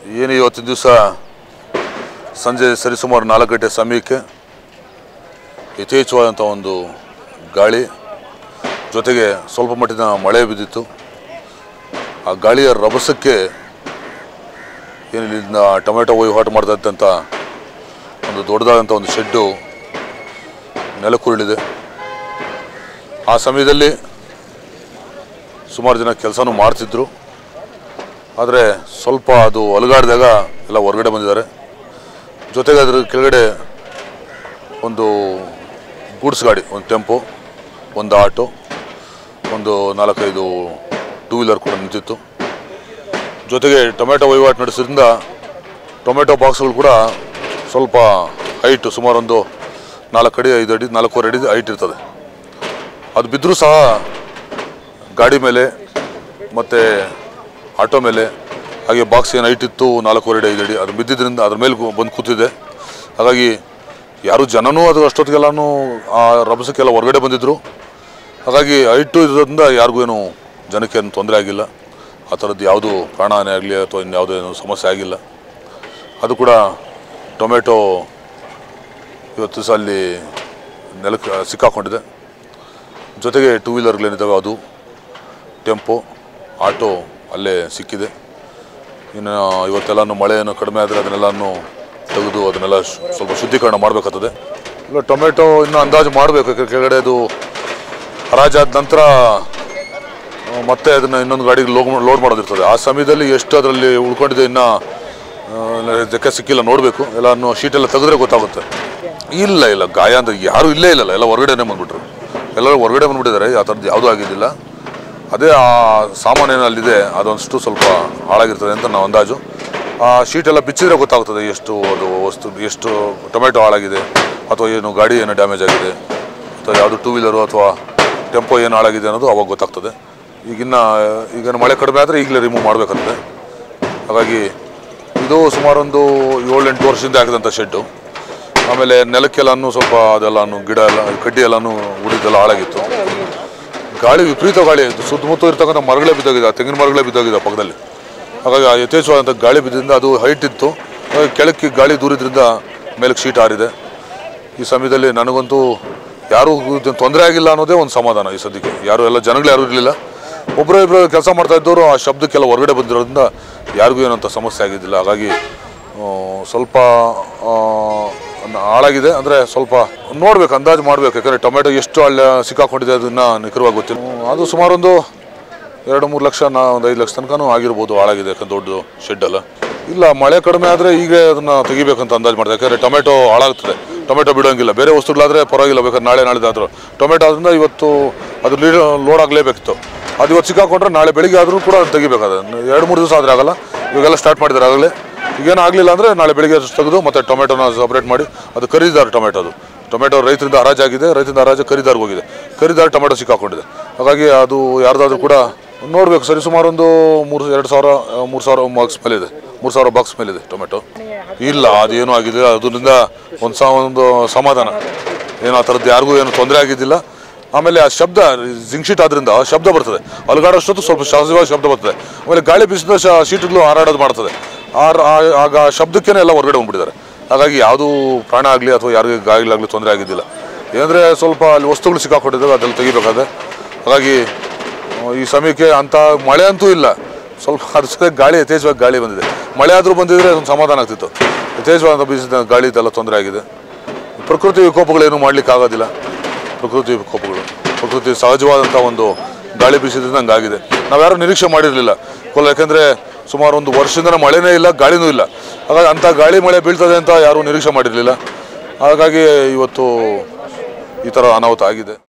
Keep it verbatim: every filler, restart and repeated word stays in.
ಏನು ಇವತ್ತಿನ ದಿವಸ ಸಂಜೆ ಸರಿಸುಮಾರು ನಾಲ್ಕು ಗಂಟೆ ಸಮಯಕ್ಕೆ ಯಥೇಚ್ಛವಾದಂಥ ಒಂದು ಗಾಳಿ ಜೊತೆಗೆ ಸ್ವಲ್ಪ ಮಟ್ಟಿನ ಮಳೆ ಬಿದ್ದಿತ್ತು. ಆ ಗಾಳಿಯ ರಭಸಕ್ಕೆ ಏನು ಇಲ್ಲಿಂದ ಟೊಮೆಟೊ ವಹಿವಾಟು ಮಾಡ್ತಾ ಇದ್ದಂಥ ಒಂದು ದೊಡ್ಡದಾದಂಥ ಒಂದು ಶೆಡ್ಡು ನೆಲಕ್ಕುರುಳಿದೆ. ಆ ಸಮಯದಲ್ಲಿ ಸುಮಾರು ಜನ ಕೆಲಸನೂ ಮಾಡ್ತಿದ್ರು. ಆದರೆ ಸ್ವಲ್ಪ ಅದು ಅಲುಗಾಡಿದಾಗ ಎಲ್ಲ ಹೊರಗಡೆ ಬಂದಿದ್ದಾರೆ. ಜೊತೆಗೆ ಅದರ ಕೆಳಗಡೆ ಒಂದು ಗೂಡ್ಸ್ ಗಾಡಿ, ಒಂದು ಟೆಂಪೋ, ಒಂದು ಆಟೋ, ಒಂದು ನಾಲ್ಕೈದು ಟೂ ವೀಲರ್ ಕೂಡ ನಿಂತಿತ್ತು. ಜೊತೆಗೆ ಟೊಮೆಟೊ ವಹಿವಾಟು ನಡೆಸೋದ್ರಿಂದ ಟೊಮೆಟೊ ಬಾಕ್ಸ್ಗಳು ಕೂಡ ಸ್ವಲ್ಪ ಹೈಟು, ಸುಮಾರು ಒಂದು ನಾಲ್ಕು ಅಡಿ ಐದು ಅಡಿ ನಾಲ್ಕೂವರೆ ಅಡಿ ಹೈಟ್ ಇರ್ತದೆ. ಅದು ಬಿದ್ದರೂ ಸಹ ಗಾಡಿ ಮೇಲೆ ಮತ್ತು ಆಟೋ ಮೇಲೆ, ಹಾಗೆ ಬಾಕ್ಸ್ ಏನು ಹೈಟ್ ಇತ್ತು ನಾಲ್ಕೂವರೆ ಅಡಿ ಐದು ಅಡಿ, ಅದು ಬಿದ್ದಿದ್ದರಿಂದ ಅದ್ರ ಮೇಲೆ ಬಂದು ಕೂತಿದೆ. ಹಾಗಾಗಿ ಯಾರು ಜನನೂ ಅದು ಅಷ್ಟೊತ್ತಿಗೆಲ್ಲನೂ ಆ ರಭಸಕ್ಕೆಲ್ಲ ಹೊರಗಡೆ ಬಂದಿದ್ದರು. ಹಾಗಾಗಿ ಹೈಟು ಇರೋದ್ರಿಂದ ಯಾರಿಗೂ ಏನು ಜನಕ್ಕೆ ಏನು ತೊಂದರೆ ಆಗಿಲ್ಲ. ಆ ಥರದ್ದು ಯಾವುದು ಪ್ರಾಣಹಾನಿ ಆಗಲಿ ಅಥವಾ ಇನ್ಯಾವುದೋ ಏನು ಸಮಸ್ಯೆ ಆಗಿಲ್ಲ. ಅದು ಕೂಡ ಟೊಮೆಟೊ ಇವತ್ತು ಸಹ ಅಲ್ಲಿ ನೆಲಕ್ಕೆ ಸಿಕ್ಕಾಕೊಂಡಿದೆ. ಜೊತೆಗೆ ಟೂ ವೀಲರ್ಗಳೇನಿದ್ದಾವೆ ಅದು, ಟೆಂಪೋ, ಆಟೋ ಅಲ್ಲೇ ಸಿಕ್ಕಿದೆ. ಇನ್ನು ಇವತ್ತೆಲ್ಲನೂ ಮಳೆಯನ್ನು ಕಡಿಮೆ ಆದರೆ ಅದನ್ನೆಲ್ಲನೂ ತೆಗೆದು ಅದನ್ನೆಲ್ಲ ಸ್ವಲ್ಪ ಶುದ್ಧೀಕರಣ ಮಾಡಬೇಕಾಗ್ತದೆ. ಇಲ್ಲ, ಟೊಮೆಟೊ ಇನ್ನೂ ಅಂದಾಜು ಮಾಡಬೇಕು. ಕೆಳಗಡೆ ಅದು ಹರಾಜಾದ ನಂತರ ಮತ್ತೆ ಅದನ್ನು ಇನ್ನೊಂದು ಗಾಡಿಗೆ ಲೋಡ್ ಲೋಡ್ ಮಾಡೋದಿರ್ತದೆ. ಆ ಸಮಯದಲ್ಲಿ ಎಷ್ಟು ಅದರಲ್ಲಿ ಉಳ್ಕೊಂಡಿದೆ ಇನ್ನೂ ಲೆಕ್ಕ ಸಿಕ್ಕಿಲ್ಲ, ನೋಡಬೇಕು. ಎಲ್ಲನೂ ಶೀಟೆಲ್ಲ ತೆಗೆದ್ರೆ ಗೊತ್ತಾಗುತ್ತೆ. ಇಲ್ಲ ಇಲ್ಲ ಗಾಯ ಅಂದರೆ ಯಾರೂ ಇಲ್ಲೇ ಇಲ್ಲಲ್ಲ, ಎಲ್ಲ ಹೊರಗಡೆನೇ ಬಂದುಬಿಟ್ರು. ಎಲ್ಲರೂ ಹೊರಗಡೆ ಬಂದುಬಿಟ್ಟಿದ್ದಾರೆ. ಆ ಥರದ್ದು ಯಾವುದೂ ಆಗಿದ್ದಿಲ್ಲ. ಅದೇ ಆ ಸಾಮಾನೇನು ಅಲ್ಲಿದೆ ಅದೊಂದಷ್ಟು ಸ್ವಲ್ಪ ಹಾಳಾಗಿರ್ತದೆ ಅಂತ ನಾವು ಅಂದಾಜು. ಆ ಶೀಟೆಲ್ಲ ಬಿಚ್ಚಿದ್ರೆ ಗೊತ್ತಾಗ್ತದೆ ಎಷ್ಟು ಅದು ವಸ್ತು, ಎಷ್ಟು ಟೊಮೆಟೊ ಹಾಳಾಗಿದೆ ಅಥವಾ ಏನು ಗಾಡಿ ಏನು ಡ್ಯಾಮೇಜ್ ಆಗಿದೆ ಅಥವಾ ಯಾವುದು ಟೂ ವೀಲರು ಅಥವಾ ಟೆಂಪೋ ಏನು ಹಾಳಾಗಿದೆ ಅನ್ನೋದು ಅವಾಗ ಗೊತ್ತಾಗ್ತದೆ. ಈಗಿನ್ನ ಈಗ ಮಳೆ ಕಡಿಮೆ ಆದರೆ ಈಗಲೇ ರಿಮೂವ್ ಮಾಡಬೇಕಾಗ್ತದೆ. ಹಾಗಾಗಿ ಇದು ಸುಮಾರೊಂದು ಏಳು ಎಂಟು ವರ್ಷದಿಂದ ಆಗಿದಂಥ ಶೆಡ್ಡು. ಆಮೇಲೆ ನೆಲಕ್ಕೆಲ್ಲನೂ ಸ್ವಲ್ಪ ಅದೆಲ್ಲನೂ ಗಿಡ ಎಲ್ಲ ಕಡ್ಡಿ ಎಲ್ಲನೂ ಉಳಿದೆಲ್ಲ ಹಾಳಾಗಿತ್ತು. ಗಾಳಿ ವಿಪರೀತ ಗಾಳಿ, ಸುತ್ತಮುತ್ತ ಇರ್ತಕ್ಕಂಥ ಮರಗಳೇ ಬಿದ್ದೋಗಿದೆ, ತೆಂಗಿನ ಮರಗಳೇ ಬಿದ್ದೋಗಿದೆ ಪಕ್ಕದಲ್ಲಿ. ಹಾಗಾಗಿ ಆ ಯಥೇಚ್ಛವಾದಂಥ ಗಾಳಿ ಬಿದ್ದರಿಂದ ಅದು ಹೈಟ್ ಇತ್ತು. ಕೆಳಕ್ಕೆ ಗಾಳಿ ದೂರಿದ್ರಿಂದ ಮೇಲಕ್ಕೆ ಶೀಟ್ ಹಾರಿದೆ. ಈ ಸಮಯದಲ್ಲಿ ನನಗಂತೂ ಯಾರೂ ತೊಂದರೆ ಆಗಿಲ್ಲ ಅನ್ನೋದೇ ಒಂದು ಸಮಾಧಾನ ಈ ಸದ್ಯಕ್ಕೆ. ಯಾರು ಎಲ್ಲ ಜನಗಳು ಯಾರೂ ಇರಲಿಲ್ಲ. ಒಬ್ಬರು ಇಬ್ಬರು ಕೆಲಸ ಮಾಡ್ತಾ ಇದ್ದವರು ಆ ಶಬ್ದಕ್ಕೆಲ್ಲ ಹೊರಗಡೆ ಬಂದಿರೋದ್ರಿಂದ ಯಾರಿಗೂ ಏನಂತ ಸಮಸ್ಯೆ ಆಗಿದ್ದಿಲ್ಲ. ಹಾಗಾಗಿ ಸ್ವಲ್ಪ ಹಾಳಾಗಿದೆ ಅಂದರೆ ಸ್ವಲ್ಪ ನೋಡ್ಬೇಕು, ಅಂದಾಜು ಮಾಡಬೇಕು. ಯಾಕಂದರೆ ಟೊಮೆಟೊ ಎಷ್ಟು ಅಲ್ಲಿ ಸಿಕ್ಕಾಕೊಂಡಿದೆ ಅದನ್ನು ನಿಖರವಾಗಿ ಗೊತ್ತಿಲ್ಲ. ಅದು ಸುಮಾರೊಂದು ಎರಡು ಮೂರು ಲಕ್ಷ ನಾ ಒಂದು ಐದು ಲಕ್ಷ ತನಕನೂ ಆಗಿರ್ಬೋದು ಹಾಳಾಗಿದೆ. ಯಾಕಂದ್ರೆ ದೊಡ್ಡ ಶೆಡ್ ಅಲ್ಲ. ಇಲ್ಲ, ಮಳೆ ಕಡಿಮೆ ಆದರೆ ಈಗ ಅದನ್ನು ತೆಗಿಬೇಕಂತ ಅಂದಾಜು ಮಾಡ್ತಾರೆ. ಯಾಕಂದರೆ ಟೊಮೆಟೊ ಹಾಳಾಗ್ತದೆ, ಟೊಮೆಟೊ ಬಿಡೋಂಗಿಲ್ಲ. ಬೇರೆ ವಸ್ತುಗಳಾದರೆ ಪರವಾಗಿಲ್ಲ, ಬೇಕಾದ್ರೆ ನಾಳೆ ನಾಳೆದಾದರೂ. ಟೊಮೆಟೊ ಅದರಿಂದ ಇವತ್ತು ಅದು ಲೋಡ್ ಆಗಲೇಬೇಕಿತ್ತು. ಅದು ಇವತ್ತು ಸಿಕ್ಕಾಕೊಂಡ್ರೆ ನಾಳೆ ಬೆಳಿಗ್ಗೆ ಆದರೂ ಕೂಡ ಅದು ತೆಗಿಬೇಕಾದ. ಎರಡು ಮೂರು ದಿವಸ ಆದರೆ ಆಗಲ್ಲ. ಇವಾಗೆಲ್ಲ ಸ್ಟಾರ್ಟ್ ಮಾಡಿದ್ದಾರೆ ಆಗಲೇ. ಈಗೇನು ಆಗಲಿಲ್ಲ ಅಂದರೆ ನಾಳೆ ಬೆಳಿಗ್ಗೆ ತೆಗೆದು ಮತ್ತು ಟೊಮೆಟೊನ ಸಪ್ರೇಟ್ ಮಾಡಿ, ಅದು ಖರೀದಾರ ಟೊಮೆಟೊ, ಅದು ಟೊಮೆಟೊ ರೈತರಿಂದ ಹರಾಜಾಗಿದೆ, ರೈತರಿಂದ ಹರಾಜು ಖರೀದಾರ್ಗೆ ಹೋಗಿದೆ. ಖರೀದಾರ ಟೊಮೆಟೊ ಸಿಕ್ಕಾಕೊಂಡಿದೆ. ಹಾಗಾಗಿ ಅದು ಯಾರ್ದಾದ್ರೂ ಕೂಡ ನೋಡಬೇಕು. ಸರಿ ಸುಮಾರು ಒಂದು ಮೂರು ಎರಡು ಸಾವಿರ ಮೂರು ಸಾವಿರ ಬಾಕ್ಸ್ ಮೇಲಿದೆ, ಮೂರು ಸಾವಿರ ಬಾಕ್ಸ್ ಮೇಲಿದೆ ಟೊಮೆಟೊ. ಇಲ್ಲ, ಅದೇನೂ ಆಗಿದೆ. ಅದರಿಂದ ಒಂದು ಸಹ ಒಂದು ಸಮಾಧಾನ, ಏನು ಆ ಥರದ್ದು ಯಾರಿಗೂ ಏನು ತೊಂದರೆ ಆಗಿದ್ದಿಲ್ಲ. ಆಮೇಲೆ ಆ ಶಬ್ದ ಜಿಂಕ್ ಶೀಟ್ ಆದ್ರಿಂದ ಶಬ್ದ ಬರ್ತದೆ. ಅಲುಗಾಡೋಷ್ಟೊತ್ತು ಸ್ವಲ್ಪ ಸಹಜವಾಗಿ ಶಬ್ದ ಬರ್ತದೆ. ಆಮೇಲೆ ಗಾಳಿ ಬೀಸಿದ ಶೀಟ್ಗಳು ಹಾರಾಡೋದು ಮಾಡ್ತದೆ. ಆಗ ಶಬ್ದಕ್ಕೇ ಎಲ್ಲ ಹೊರಗಡೆ ಬಂದುಬಿಟ್ಟಿದ್ದಾರೆ. ಹಾಗಾಗಿ ಯಾವುದೂ ಪ್ರಾಣ ಆಗಲಿ ಅಥವಾ ಯಾರಿಗೆ ಗಾಯಗಳಾಗಲಿ ತೊಂದರೆ ಆಗಿದ್ದಿಲ್ಲ. ಏನಂದರೆ ಸ್ವಲ್ಪ ಅಲ್ಲಿ ವಸ್ತುಗಳು ಸಿಕ್ಕಾಕೊಂಡಿದ್ದಾಗ ಅದೆಲ್ಲ ತೆಗಿಬೇಕಾದ್ರೆ. ಹಾಗಾಗಿ ಈ ಸಮಯಕ್ಕೆ ಅಂಥ ಮಳೆ ಅಂತೂ ಇಲ್ಲ. ಸ್ವಲ್ಪ ಅದ್ರ ಗಾಳಿ ಯಥೇಚ್ಛವಾಗಿ ಗಾಳಿ ಬಂದಿದೆ. ಮಳೆ ಆದರೂ ಬಂದಿದ್ದರೆ ಒಂದು ಸಮಾಧಾನ ಆಗ್ತಿತ್ತು. ಯಥೇಚ್ಛವಾದ ಬೀಸಿದ ಗಾಳಿ ಇದೆಲ್ಲ ತೊಂದರೆ ಆಗಿದೆ. ಪ್ರಕೃತಿ ವಿಕೋಪಗಳೇನು ಮಾಡಲಿಕ್ಕೆ ಆಗೋದಿಲ್ಲ. ಪ್ರಕೃತಿ ವಿಕೋಪಗಳು, ಪ್ರಕೃತಿ ಸಹಜವಾದಂಥ ಒಂದು ಗಾಳಿ ಬೀಸಿದ್ರಿಂದ ಹಂಗಾಗಿದೆ. ನಾವು ಯಾರೂ ನಿರೀಕ್ಷೆ ಮಾಡಿರಲಿಲ್ಲ ಕೊಲ್ಲ. ಯಾಕೆಂದರೆ ಸುಮಾರು ಒಂದು ವರ್ಷದಿಂದ ಮಳೆನೇ ಇಲ್ಲ, ಗಾಳಿನೂ ಇಲ್ಲ. ಹಾಗಾಗಿ ಅಂಥ ಗಾಳಿ ಮಳೆ ಬೀಳ್ತದೆ ಅಂತ ಯಾರೂ ನಿರೀಕ್ಷೆ ಮಾಡಿರಲಿಲ್ಲ. ಹಾಗಾಗಿ ಇವತ್ತು ಈ ಥರ ಅನಾಹುತ ಆಗಿದೆ.